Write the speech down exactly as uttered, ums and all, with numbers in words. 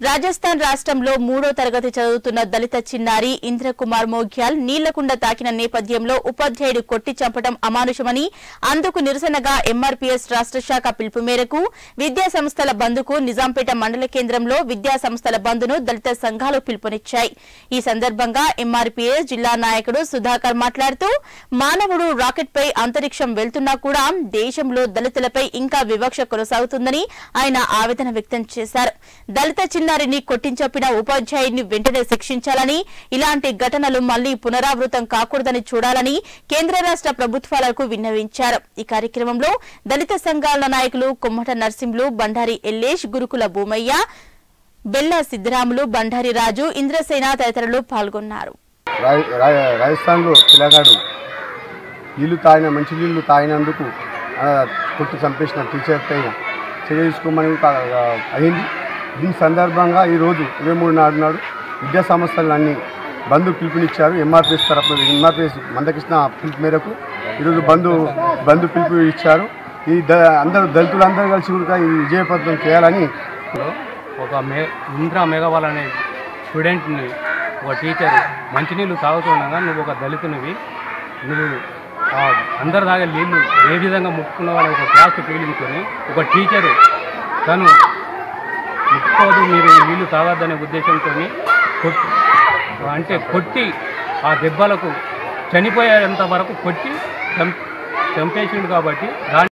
రాజస్థాన్ రాష్ట్రంలో మూడో తరగతి చదువుతున్న దళిత చిన్నారి ఇంద్రకుమార్ మోగ్యాల్ నీళ్లకుండ తాకిన నేపథ్యంలో ఉపాధ్యాయుడు కొట్టి చంపడం అమానుషమని అందుకు నిరసనగా ఎంఆర్పీఎస్ రాష్ట్ర శాఖ పిలుపు మేరకు విద్యా సంస్థల బంద్కు నిజాంపేట మండల కేంద్రంలో విద్యా సంస్థల బంద్ను దళిత సంఘాలు పిలుపునిచ్చాయి। ఈ సందర్భంగా ఎంఆర్పీఎస్ జిల్లా నాయకుడు సుధాకర్ మాట్లాడుతూ మానవుడు రాకెట్ పై అంతరిక్షం వెళ్తున్నా కూడా దేశంలో దళితులపై ఇంకా వివక్ష కొనసాగుతుందని ఆయన ఆవేదన వ్యక్తం చేశారు। దళిత చిన్నారిని కొట్టించొప్పిన ఉపాధ్యాయుడిని వెంటనే శిక్షించాలని, ఇలాంటి ఘటనలు మళ్లీ పునరావృతం కాకూడదని చూడాలని కేంద్ర రాష్ట్ర ప్రభుత్వాలకు విన్నవించారు। ఈ కార్యక్రమంలో దళిత సంఘాల నాయకులు కొమ్మట నర్సింహులు, బండారి ఎల్లేష్, గురుకుల భూమయ్య, బెల్లా సిద్ధరాములు, బండారి రాజు, ఇంద్రసేన తదితరులు పాల్గొన్నారు। రాజస్థాన్లో పిల్లగాడు నీళ్లు తాగిన మంచి నీళ్లు తాగినందుకు కొట్టి చంపేసిన టీచర్ పైన చర్య తీసుకోమని అయింది। దీని సందర్భంగా ఈరోజు ఇరవై మూడు నాడు నాడు విద్యా సంస్థలన్నీ బంద్ పిలుపునిచ్చారు। ఎంఆర్పీఎస్ తరఫున ఎంఆర్పీఎస్ మందకృష్ణ పిలుపు మేరకు ఈరోజు బంద్ బంద్ పిలుపు ఇచ్చారు। ఈ ద అందరూ దళితులందరూ కలిసి కూడా ఈ విజయపథం చేయాలని ఒక మే ఇంద్ర మేఘవాల్ అనే స్టూడెంట్ని ఒక టీచర్ మంచినీళ్ళు తాగుతుండగా నువ్వు ఒక దళితునివి, నువ్వు అందరు తాగే నీళ్ళు ఏ విధంగా ముట్టుకున్నావని ఒక క్లాస్ పీడించుకొని ఒక టీచరు తను ముట్టుకోదు, మీరు నీళ్లు తాగొద్దనే ఉద్దేశంతో కొట్టి అంటే కొట్టి ఆ దెబ్బలకు చనిపోయేంత వరకు కొట్టి చంపేసిండు కాబట్టి దాని